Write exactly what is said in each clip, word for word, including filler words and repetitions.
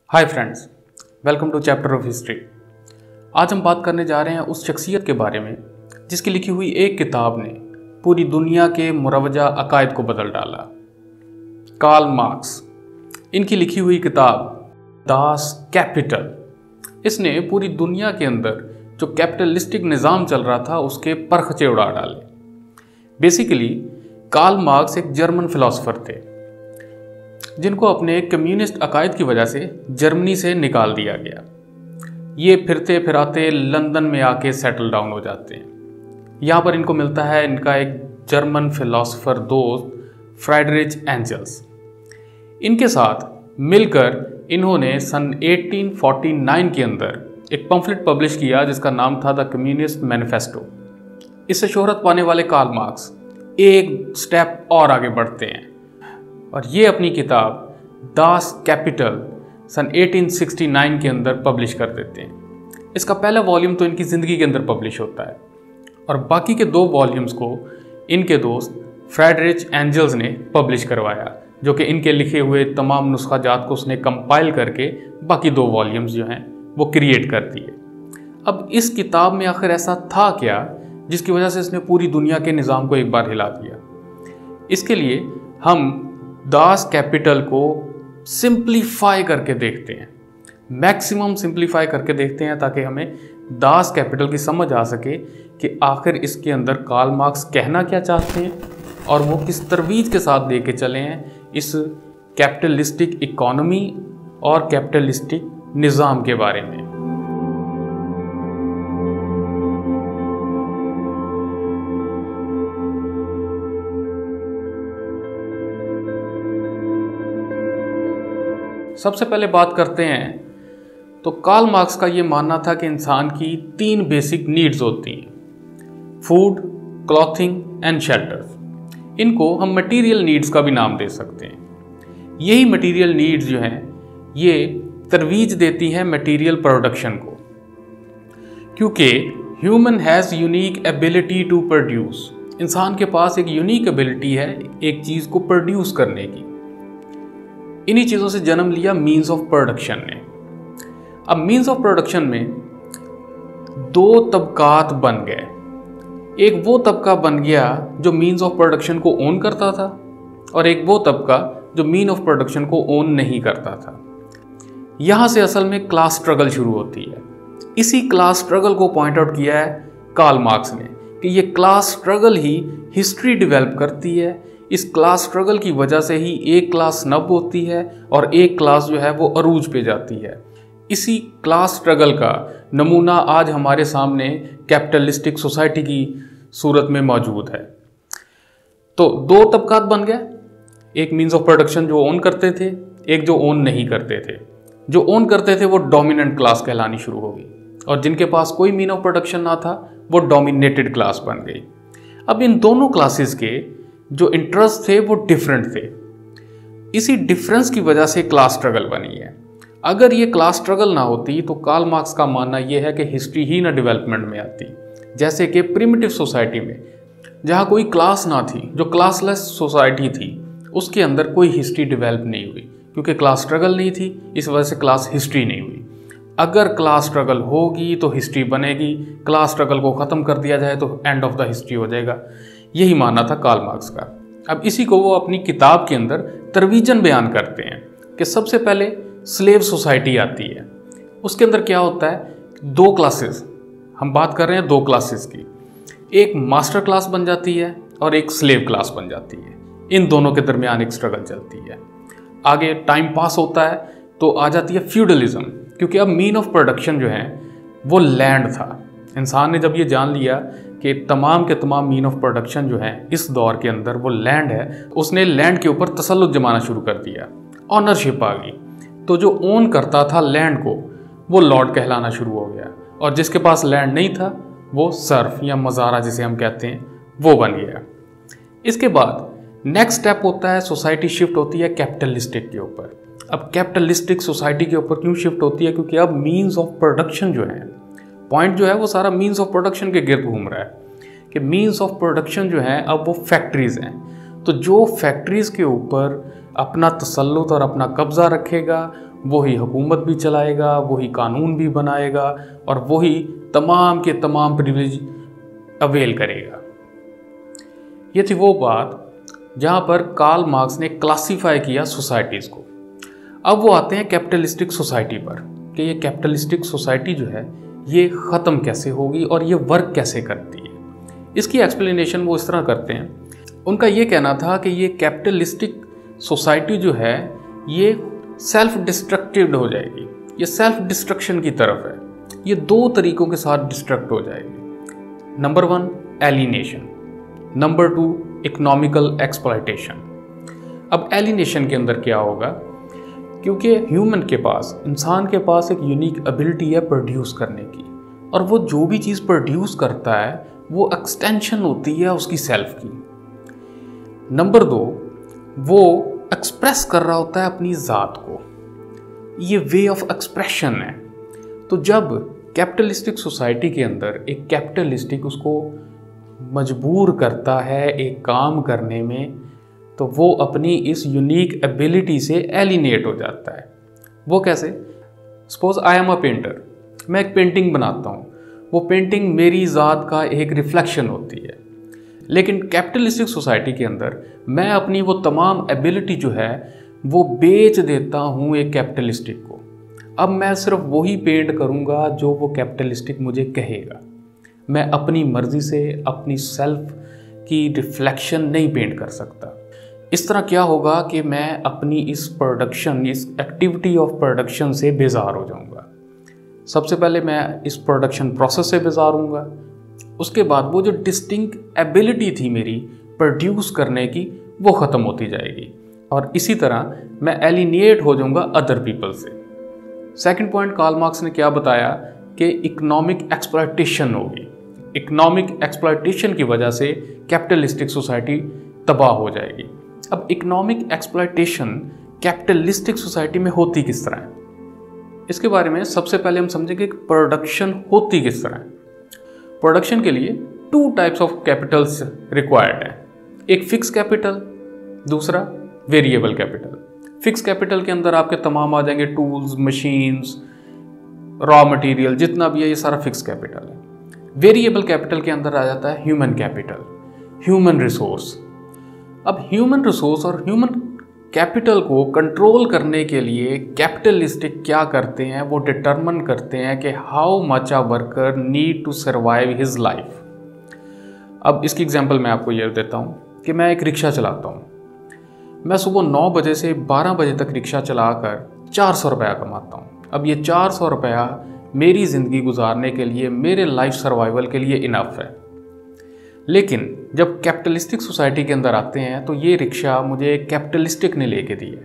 Hi friends, welcome to chapter of history. आज हम बात करने जा रहे हैं उस शख्सियत के बारे में जिसकी लिखी हुई एक किताब ने पूरी दुनिया के मुरवजा अकायद को बदल डाला। Karl Marx. इनकी लिखी हुई किताब दास कैपिटल, इसने पूरी दुनिया के अंदर जो कैपिटलिस्टिक निज़ाम चल रहा था उसके परखचे उड़ा डाले। बेसिकली कार्ल मार्क्स एक जर्मन फिलोसोफर थे जिनको अपने कम्युनिस्ट अकायद की वजह से जर्मनी से निकाल दिया गया। ये फिरते फिराते लंदन में आके सेटल डाउन हो जाते हैं। यहाँ पर इनको मिलता है इनका एक जर्मन फिलोसोफर दोस्त फ्राइडरिच एंजल्स। इनके साथ मिलकर इन्होंने सन अठारह सौ उनचास के अंदर एक पम्फलेट पब्लिश किया जिसका नाम था द कम्युनिस्ट मैनिफेस्टो। इससे शोहरत पाने वाले कार्ल मार्क्स एक स्टेप और आगे बढ़ते हैं और ये अपनी किताब दास कैपिटल सन अठारह सौ उनहत्तर के अंदर पब्लिश कर देते हैं। इसका पहला वॉल्यूम तो इनकी ज़िंदगी के अंदर पब्लिश होता है और बाकी के दो वॉल्यूम्स को इनके दोस्त फ्रेडरिच एंजल्स ने पब्लिश करवाया, जो कि इनके लिखे हुए तमाम नुस्खा जात को उसने कंपाइल करके बाकी दो वॉल्यूम्स जो हैं वो क्रिएट कर दिए। अब इस किताब में आखिर ऐसा था क्या जिसकी वजह से इसने पूरी दुनिया के निज़ाम को एक बार हिला दिया। इसके लिए हम दास कैपिटल को सिंप्लीफाई करके देखते हैं, मैक्सिमम सिंप्लीफाई करके देखते हैं ताकि हमें दास कैपिटल की समझ आ सके कि आखिर इसके अंदर कार्ल मार्क्स कहना क्या चाहते हैं और वो किस तरवीज के साथ लेके चले हैं इस कैपिटलिस्टिक इकोनॉमी और कैपिटलिस्टिक निज़ाम के बारे में। सबसे पहले बात करते हैं तो कार्ल मार्क्स का ये मानना था कि इंसान की तीन बेसिक नीड्स होती हैं, फूड, क्लॉथिंग एंड शेल्टर। इनको हम मटेरियल नीड्स का भी नाम दे सकते हैं। यही मटेरियल नीड्स जो हैं ये तरवीज देती हैं मटेरियल प्रोडक्शन को, क्योंकि human has unique ability to produce. इंसान के पास एक यूनिक एबिलिटी है एक चीज़ को प्रोड्यूस करने की। इन्हीं चीज़ों से जन्म लिया मीन्स ऑफ प्रोडक्शन ने। अब मीन्स ऑफ प्रोडक्शन में दो तबकात बन गए। एक वो तबका बन गया जो मीन्स ऑफ प्रोडक्शन को ओन करता था और एक वो तबका जो मीन ऑफ प्रोडक्शन को ओन नहीं करता था। यहाँ से असल में क्लास स्ट्रगल शुरू होती है। इसी क्लास स्ट्रगल को पॉइंट आउट किया है कार्ल मार्क्स ने कि ये क्लास स्ट्रगल ही हिस्ट्री डेवलप करती है। इस क्लास स्ट्रगल की वजह से ही एक क्लास नब होती है और एक क्लास जो है वो अरूज पे जाती है। इसी क्लास स्ट्रगल का नमूना आज हमारे सामने कैपिटलिस्टिक सोसाइटी की सूरत में मौजूद है। तो दो तबकात बन गए, एक मीन्स ऑफ प्रोडक्शन जो ओन करते थे, एक जो ओन नहीं करते थे। जो ओन करते थे वो डोमिनेंट क्लास कहलानी शुरू हो गई और जिनके पास कोई मीन ऑफ प्रोडक्शन ना था वो डोमिनेटेड क्लास बन गई। अब इन दोनों क्लासेस के जो इंटरेस्ट थे वो डिफरेंट थे। इसी डिफरेंस की वजह से क्लास स्ट्रगल बनी है। अगर ये क्लास स्ट्रगल ना होती तो कार्ल मार्क्स का मानना ये है कि हिस्ट्री ही ना डेवलपमेंट में आती। जैसे कि प्रिमिटिव सोसाइटी में जहाँ कोई क्लास ना थी, जो क्लासलेस सोसाइटी थी, उसके अंदर कोई हिस्ट्री डेवलप नहीं हुई क्योंकि क्लास स्ट्रगल नहीं थी, इस वजह से क्लास हिस्ट्री नहीं हुई। अगर क्लास स्ट्रगल होगी तो हिस्ट्री बनेगी, क्लास स्ट्रगल को ख़त्म कर दिया जाए तो एंड ऑफ द हिस्ट्री हो जाएगा। यही मानना था कार्ल मार्क्स का। अब इसी को वो अपनी किताब के अंदर तरवीजन बयान करते हैं कि सबसे पहले स्लेव सोसाइटी आती है। उसके अंदर क्या होता है, दो क्लासेस, हम बात कर रहे हैं दो क्लासेस की। एक मास्टर क्लास बन जाती है और एक स्लेव क्लास बन जाती है। इन दोनों के दरमियान एक स्ट्रगल चलती है। आगे टाइम पास होता है तो आ जाती है फ्यूडलिज्म, क्योंकि अब मीन ऑफ प्रोडक्शन जो है वो लैंड था। इंसान ने जब ये जान लिया कि तमाम के तमाम मीन ऑफ प्रोडक्शन जो है इस दौर के अंदर वो लैंड है, उसने लैंड के ऊपर तसल्लुत जमाना शुरू कर दिया। ऑनरशिप आ गई, तो जो ओन करता था लैंड को वो लॉर्ड कहलाना शुरू हो गया और जिसके पास लैंड नहीं था वो सर्फ या मज़ारा जिसे हम कहते हैं वो बन गया। इसके बाद नेक्स्ट स्टेप होता है, सोसाइटी शिफ्ट होती है कैपिटलिस्टिक के ऊपर। अब कैपिटलिस्टिक सोसाइटी के ऊपर क्यों शिफ्ट होती है, क्योंकि अब मीन्स ऑफ प्रोडक्शन जो है, पॉइंट जो है वो सारा मीन्स ऑफ प्रोडक्शन के गिर्द घूम रहा है कि मीन्स ऑफ प्रोडक्शन जो है अब वो फैक्ट्रीज़ हैं। तो जो फैक्ट्रीज़ के ऊपर अपना तसल्लुत और अपना कब्ज़ा रखेगा वही हुकूमत भी चलाएगा, वही कानून भी बनाएगा और वही तमाम के तमाम प्रिविलेज अवेल करेगा। ये थी वो बात जहाँ पर कार्ल मार्क्स ने क्लासिफाई किया सोसाइटीज़ को। अब वो आते हैं कैपिटलिस्टिक सोसाइटी पर कि ये कैपिटलिस्टिक सोसाइटी जो है ये ख़त्म कैसे होगी और ये वर्क कैसे करती है। इसकी एक्सप्लेनेशन वो इस तरह करते हैं। उनका ये कहना था कि ये कैपिटलिस्टिक सोसाइटी जो है ये सेल्फ डिस्ट्रक्टिव हो जाएगी, ये सेल्फ डिस्ट्रक्शन की तरफ है। ये दो तरीकों के साथ डिस्ट्रक्ट हो जाएगी। Number one alienation, number two economical exploitation. अब एलिनेशन के अंदर क्या होगा, क्योंकि ह्यूमन के पास, इंसान के पास एक यूनिक एबिलिटी है प्रोड्यूस करने की, और वो जो भी चीज़ प्रोड्यूस करता है वो एक्सटेंशन होती है उसकी सेल्फ की। नंबर दो, वो एक्सप्रेस कर रहा होता है अपनी ज़ात को, ये वे ऑफ एक्सप्रेशन है। तो जब कैपिटलिस्टिक सोसाइटी के अंदर एक कैपिटलिस्टिक उसको मजबूर करता है एक काम करने में, तो वो अपनी इस यूनिक एबिलिटी से एलिनेट हो जाता है। वो कैसे? Suppose I am a painter, मैं एक पेंटिंग बनाता हूँ, वो पेंटिंग मेरी ज़ात का एक रिफ्लेक्शन होती है। लेकिन कैपिटलिस्टिक सोसाइटी के अंदर मैं अपनी वो तमाम एबिलिटी जो है वो बेच देता हूँ एक कैपिटलिस्टिक को। अब मैं सिर्फ वही पेंट करूँगा जो वो कैपिटलिस्टिक मुझे कहेगा। मैं अपनी मर्ज़ी से अपनी सेल्फ की रिफ्लेक्शन नहीं पेंट कर सकता। इस तरह क्या होगा कि मैं अपनी इस प्रोडक्शन, इस एक्टिविटी ऑफ प्रोडक्शन से बेजार हो जाऊंगा। सबसे पहले मैं इस प्रोडक्शन प्रोसेस से बेजार हूँगा, उसके बाद वो जो डिस्टिंक्ट एबिलिटी थी मेरी प्रोड्यूस करने की वो ख़त्म होती जाएगी, और इसी तरह मैं एलिनेट हो जाऊँगा अदर पीपल से। सेकंड पॉइंट कार्ल मार्क्स ने क्या बताया कि इकोनॉमिक एक्सप्लॉयटेशन होगी। इकोनॉमिक एक्सप्लॉयटेशन की वजह से कैपिटलिस्टिक सोसाइटी तबाह हो जाएगी। अब इकोनॉमिक एक्सप्लॉयटेशन कैपिटलिस्टिक सोसाइटी में होती किस तरह है, इसके बारे में सबसे पहले हम समझेंगे कि प्रोडक्शन होती किस तरह है। प्रोडक्शन के लिए two types of capitals required है, एक फिक्स कैपिटल, दूसरा वेरिएबल कैपिटल। फिक्स कैपिटल के अंदर आपके तमाम आ जाएंगे टूल्स, मशीन्स, रॉ मटेरियल, जितना भी है ये सारा फिक्स कैपिटल है। वेरिएबल कैपिटल के अंदर आ जाता है ह्यूमन कैपिटल, ह्यूमन रिसोर्स। अब ह्यूमन रिसोर्स और ह्यूमन कैपिटल को कंट्रोल करने के लिए कैपिटलिस्टिक क्या करते हैं, वो डिटरमिन करते हैं कि how much a worker need to survive his life. अब इसकी एग्जांपल मैं आपको ये देता हूँ कि मैं एक रिक्शा चलाता हूँ। मैं सुबह नौ बजे से बारह बजे तक रिक्शा चलाकर चार सौ रुपया कमाता हूँ। अब ये चार सौ रुपया मेरी ज़िंदगी गुजारने के लिए, मेरे लाइफ सर्वाइवल के लिए इनफ है। लेकिन जब कैपिटलिस्टिक सोसाइटी के अंदर आते हैं तो ये रिक्शा मुझे कैपिटलिस्टिक ने लेके दी है।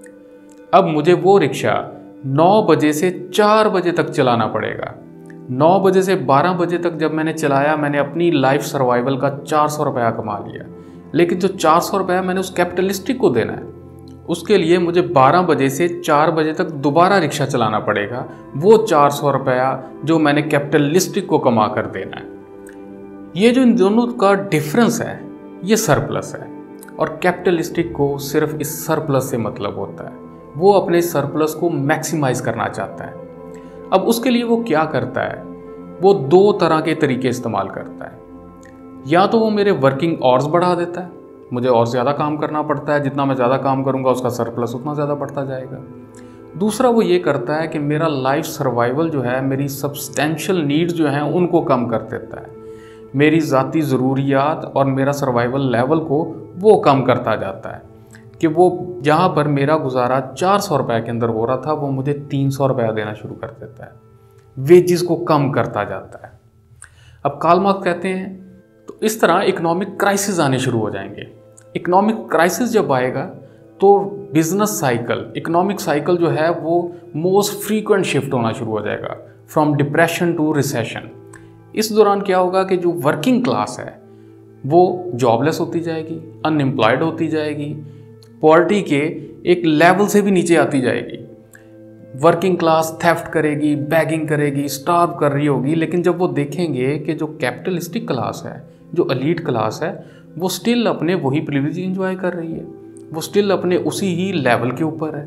अब मुझे वो रिक्शा नौ बजे से चार बजे तक चलाना पड़ेगा। नौ बजे से बारह बजे तक जब मैंने चलाया, मैंने अपनी लाइफ सर्वाइवल का चार सौ रुपया कमा लिया। लेकिन जो चार सौ रुपया मैंने उस कैपिटलिस्टिक को देना है, उसके लिए मुझे बारह बजे से चार बजे तक दोबारा रिक्शा चलाना पड़ेगा। वो चार सौ रुपया जो मैंने कैपिटलिस्टिक को कमा कर देना है। ये जो इन दोनों का डिफरेंस है ये सरप्लस है, और कैपिटलिस्टिक को सिर्फ इस सरप्लस से मतलब होता है। वो अपने सरप्लस को मैक्सिमाइज करना चाहता है। अब उसके लिए वो क्या करता है, वो दो तरह के तरीके इस्तेमाल करता है। या तो वो मेरे वर्किंग आवर्स बढ़ा देता है, मुझे और ज़्यादा काम करना पड़ता है, जितना मैं ज़्यादा काम करूँगा उसका सरप्लस उतना ज़्यादा बढ़ता जाएगा। दूसरा वो ये करता है कि मेरा लाइफ सर्वाइवल जो है, मेरी सब्सटेंशियल नीड्स जो हैं उनको कम कर देता है। मेरी ज़ाती ज़रूरियात और मेरा सर्वाइवल लेवल को वो कम करता जाता है कि वो जहाँ पर मेरा गुजारा चार सौ रुपये के अंदर हो रहा था वो मुझे तीन सौ रुपया देना शुरू कर देता है। वेजेस को कम करता जाता है। अब कार्ल मार्क्स कहते हैं तो इस तरह इकोनॉमिक क्राइसिस आने शुरू हो जाएंगे। इकोनॉमिक क्राइसिस जब आएगा तो बिजनेस साइकिल, इकोनॉमिक साइकिल जो है वो मोस्ट फ्रीक्वेंट शिफ्ट होना शुरू हो जाएगा, फ्रॉम डिप्रेशन टू रिसेशन। इस दौरान क्या होगा कि जो वर्किंग क्लास है वो जॉबलेस होती जाएगी, अनएम्प्लॉयड होती जाएगी, पॉवर्टी के एक लेवल से भी नीचे आती जाएगी। वर्किंग क्लास थेफ्ट करेगी, बैगिंग करेगी, स्टार्व कर रही होगी। लेकिन जब वो देखेंगे कि जो कैपिटलिस्टिक क्लास है, जो एलीट क्लास है, वो स्टिल अपने वही प्रिविलेज एंजॉय कर रही है, वो स्टिल अपने उसी ही लेवल के ऊपर है,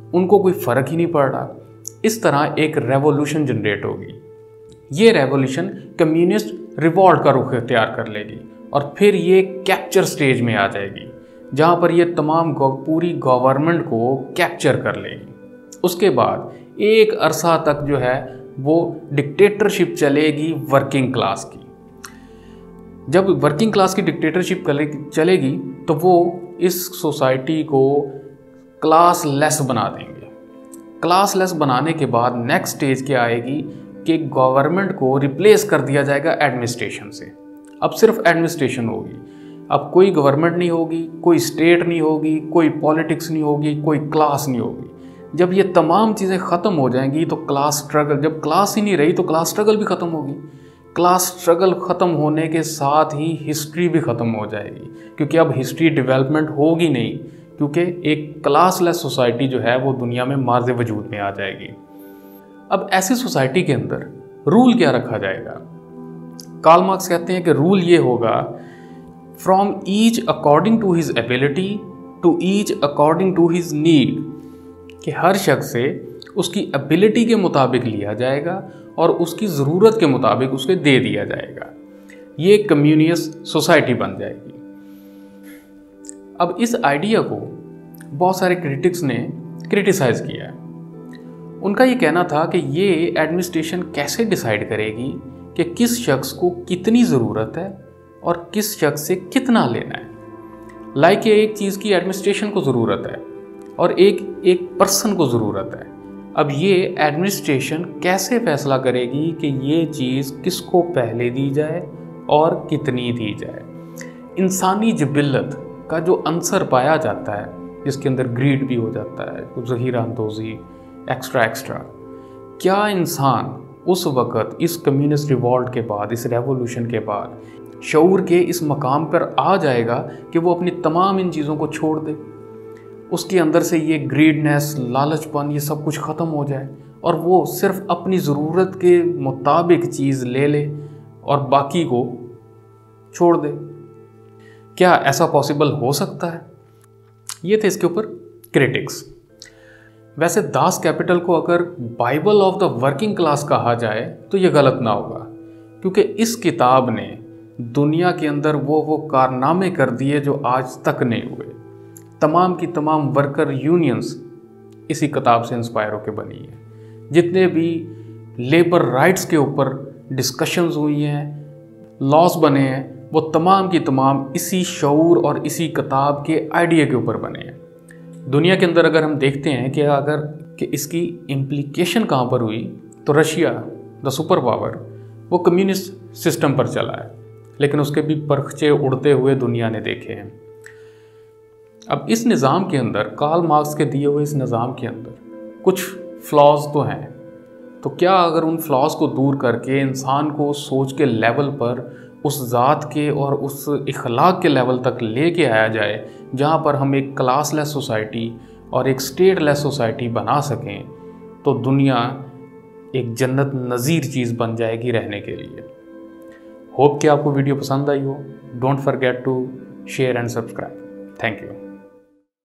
उनको कोई फ़र्क ही नहीं पड़ रहा। इस तरह एक रेवोल्यूशन जनरेट होगी। ये रेवोल्यूशन कम्युनिस्ट रिवॉल्ट का रुख इख्तियार कर लेगी और फिर ये कैप्चर स्टेज में आ जाएगी, जहाँ पर ये तमाम पूरी गवर्नमेंट को कैप्चर कर लेगी। उसके बाद एक अरसा तक जो है वो डिक्टेटरशिप चलेगी वर्किंग क्लास की। जब वर्किंग क्लास की डिक्टेटरशिप चलेगी तो वो इस सोसाइटी को क्लास लेस बना देंगे। क्लास लेस बनाने के बाद नेक्स्ट स्टेज क्या आएगी कि गवर्नमेंट को रिप्लेस कर दिया जाएगा एडमिनिस्ट्रेशन से। अब सिर्फ एडमिनिस्ट्रेशन होगी, अब कोई गवर्नमेंट नहीं होगी, कोई स्टेट नहीं होगी, कोई पॉलिटिक्स नहीं होगी, कोई क्लास नहीं होगी। जब ये तमाम चीज़ें ख़त्म हो जाएंगी तो क्लास स्ट्रगल, जब क्लास ही नहीं रही तो क्लास स्ट्रगल भी ख़त्म होगी। क्लास स्ट्रगल ख़त्म होने के साथ ही हिस्ट्री भी ख़त्म हो जाएगी, क्योंकि अब हिस्ट्री डेवलपमेंट होगी नहीं, क्योंकि एक क्लासलेस सोसाइटी जो है वो दुनिया में मार्ज़ वजूद में आ जाएगी। अब ऐसी सोसाइटी के अंदर रूल क्या रखा जाएगा? कार्ल मार्क्स कहते हैं कि रूल ये होगा, from each according to his ability to each according to his need, कि हर शख्स से उसकी एबिलिटी के मुताबिक लिया जाएगा और उसकी ज़रूरत के मुताबिक उसके दे दिया जाएगा। ये कम्युनिस्ट सोसाइटी बन जाएगी। अब इस आइडिया को बहुत सारे क्रिटिक्स ने क्रिटिसाइज़ किया है। उनका ये कहना था कि ये एडमिनिस्ट्रेशन कैसे डिसाइड करेगी कि किस शख्स को कितनी ज़रूरत है और किस शख्स से कितना लेना है। लाइक ये एक चीज़ की एडमिनिस्ट्रेशन को ज़रूरत है और एक एक पर्सन को ज़रूरत है। अब ये एडमिनिस्ट्रेशन कैसे फैसला करेगी कि ये चीज़ किसको पहले दी जाए और कितनी दी जाए। इंसानी जिबिल्लत का जो अंसर पाया जाता है, जिसके अंदर ग्रीड भी हो जाता है, ज़हीरा अंदोज़ी, एक्स्ट्रा एक्स्ट्रा, क्या इंसान उस वक़्त इस कम्युनिस्ट रिवॉल्ट के बाद, इस रेवोल्यूशन के बाद शऊर के इस मकाम पर आ जाएगा कि वो अपनी तमाम इन चीज़ों को छोड़ दे, उसके अंदर से ये ग्रीडनेस, लालचपन, ये सब कुछ ख़त्म हो जाए और वो सिर्फ अपनी ज़रूरत के मुताबिक चीज़ ले ले और बाकी को छोड़ दे? क्या ऐसा पॉसिबल हो सकता है? ये थे इसके ऊपर क्रिटिक्स। वैसे दास कैपिटल को अगर bible of the working class कहा जाए तो ये गलत ना होगा, क्योंकि इस किताब ने दुनिया के अंदर वो वो कारनामे कर दिए जो आज तक नहीं हुए। तमाम की तमाम वर्कर यूनियंस इसी किताब से इंस्पायर होकर बनी है। जितने भी लेबर राइट्स के ऊपर डिस्कशंस हुई हैं, लॉस बने हैं, वो तमाम की तमाम इसी शऊर और इसी किताब के आइडिया के ऊपर बने हैं। दुनिया के अंदर अगर हम देखते हैं कि अगर कि इसकी इम्प्लीकेशन कहाँ पर हुई, तो रशिया द सुपर पावर वो कम्युनिस्ट सिस्टम पर चला है, लेकिन उसके भी परखचे उड़ते हुए दुनिया ने देखे हैं। अब इस निज़ाम के अंदर, कार्ल मार्क्स के दिए हुए इस निज़ाम के अंदर कुछ फ्लॉज तो हैं, तो क्या अगर उन फ्लॉज को दूर करके इंसान को सोच के लेवल पर उस ज़ात के और उस इखलाक के लेवल तक लेके आया जाए जहाँ पर हम एक क्लासलेस सोसाइटी और एक स्टेटलेस सोसाइटी बना सकें, तो दुनिया एक जन्नत नज़ीर चीज़ बन जाएगी रहने के लिए। होप कि आपको वीडियो पसंद आई हो। Don't forget to share and subscribe. Thank you.